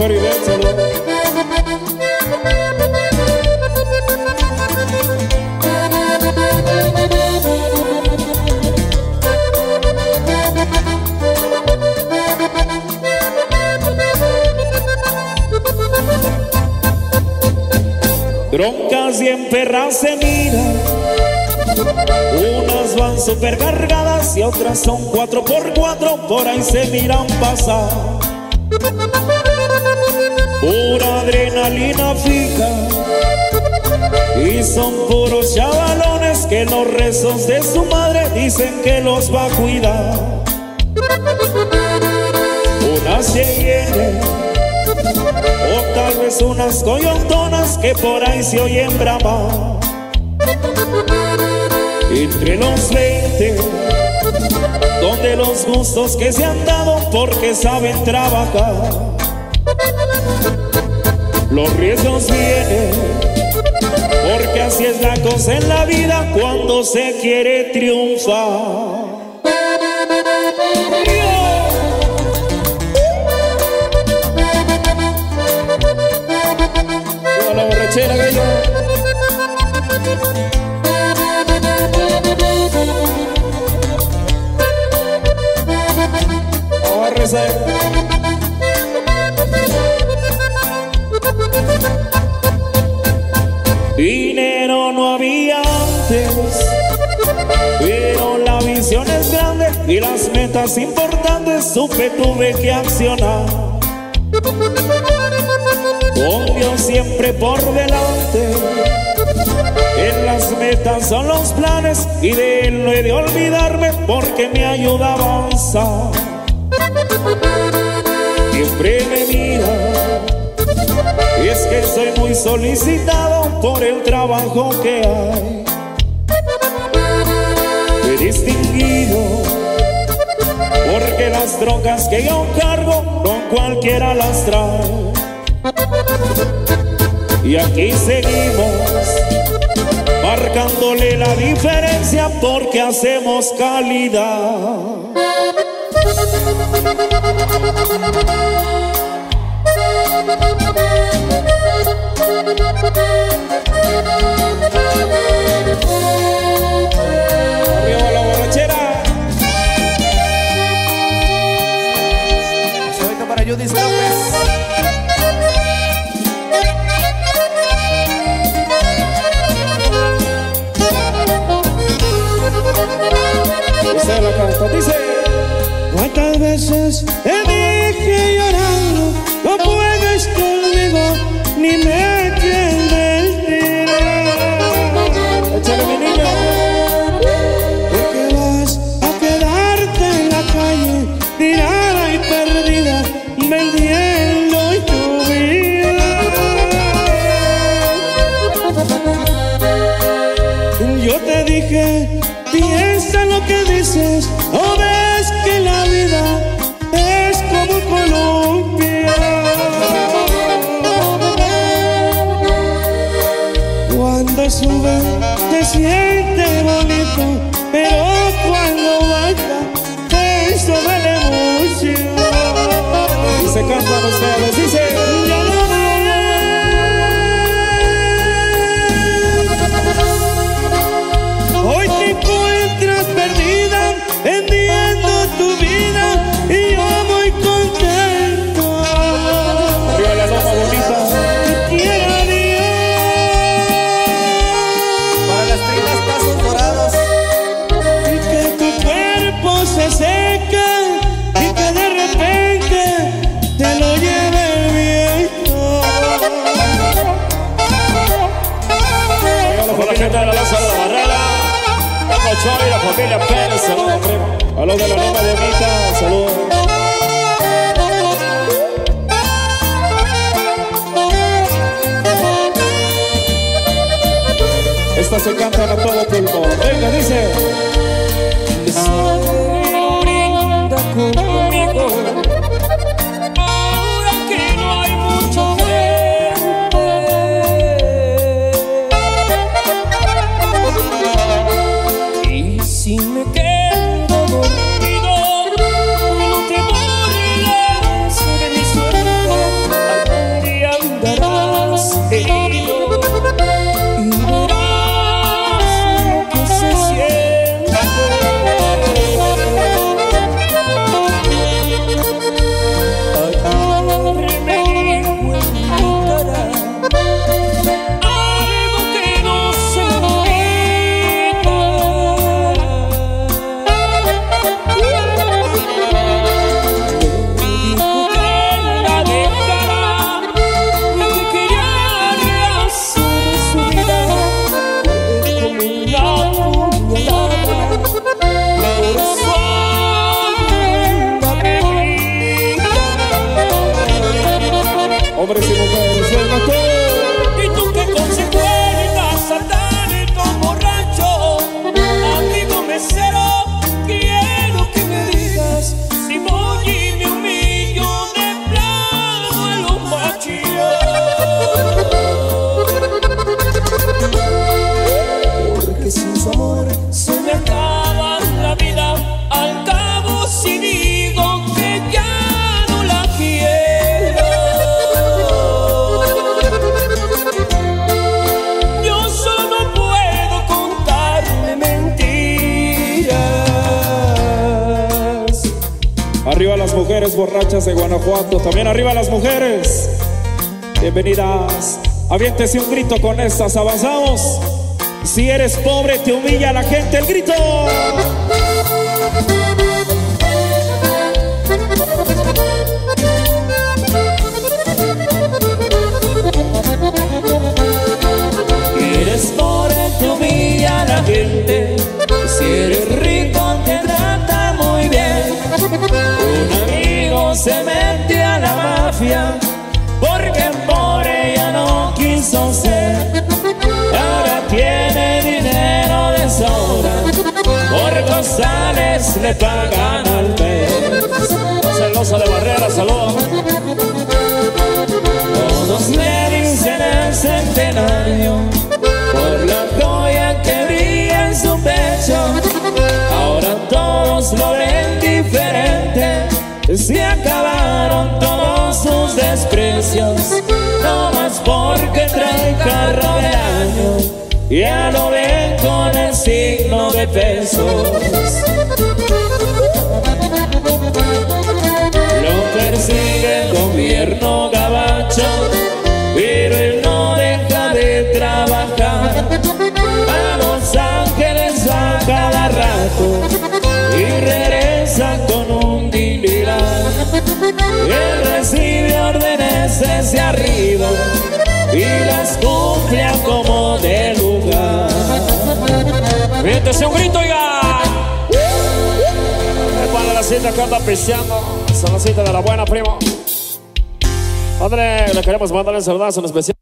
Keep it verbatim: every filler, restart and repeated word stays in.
Feridet, saludos. Broncas y en perras se miran, unas van super cargadas y otras son cuatro por cuatro, por ahí se miran pasar. Pura adrenalina fija y son puros chavalones que los rezos de su madre dicen que los va a cuidar. Unas se o tal vez unas coyontonas que por ahí se oyen bramar. Entre los veinte, donde los gustos que se han dado porque saben trabajar. Los riesgos vienen, porque así es la cosa en la vida cuando se quiere triunfar. La borrachera que yo. Vamos a rezar. Dinero no había antes, pero la visión es grande y las metas importantes supe tuve que accionar. Con Dios siempre por delante, en las metas son los planes y de Él no he de olvidarme porque me ayuda a avanzar. Siempre me mira y es que soy muy solicitado por el trabajo que hay. He distinguido porque las trocas que yo cargo con cualquiera las trae. Y aquí seguimos marcándole la diferencia porque hacemos calidad. Arriba la borrachera. Soy para Judy López. Esa es la canta, dice. ¿Cuántas veces te dije llorando no puedes conmigo ni me entiendes tirar? Échale, mi niño. Porque vas a quedarte en la calle tirada y perdida vendiendo tu vida. Yo te dije, piensa lo que dices, o ves que la vida es como Colombia. Cuando sube te siente bonito, pero cuando baja eso duele mucho. Y se cantan ustedes, dice. Ya lo ves. Hoy te encuentras perdida vendiendo tu vida y yo muy contento. Arriba la loma bonita. Te quiero a Dios. Para las trinas pasos dorados. Y que tu cuerpo se seque y que de repente te lo lleve el viento. Arriba la familia de la Lanza de la Barrera. La Cochoa y la familia Pérez, saludos, primo. A los de la loma bonita, saludos. Esta se cantan a todo pulmón. Venga, dice. Brinda conmigo, ahora que no hay mucho gente. Y si me quedo dormido, no te burles de mi suerte. Arriba las mujeres borrachas de Guanajuato. También arriba las mujeres. Bienvenidas. Aviéntese un grito con estas. Avanzamos. Si eres pobre te humilla la gente. El grito. Eres pobre te humilla la gente. Si eres rico te trata muy bien. Un amigo se mete a la mafia porque pobre ya no quiso ser. Ahora tiene dinero de sobra, por costales le pagan al mes. Celosa de Barrera, saludos. Todos le dicen el centenario por la joya que brilla en su pecho. Ahora todos lo ven diferente. Se acabaron todos sus desprecios, no más porque trae carro del año. Ya lo ven con el signo de pesos. Lo persigue el gobierno gabacho, pero él no deja de trabajar. A Los Ángeles va cada rato y regresa con un dineral. Él recibe órdenes desde arriba y las cumple a como de lugar. Miéntese un grito, oiga. Para la cita que anda pisteando. Son la cita de la buena, primo. Padre, le queremos mandar un saludazo en especial.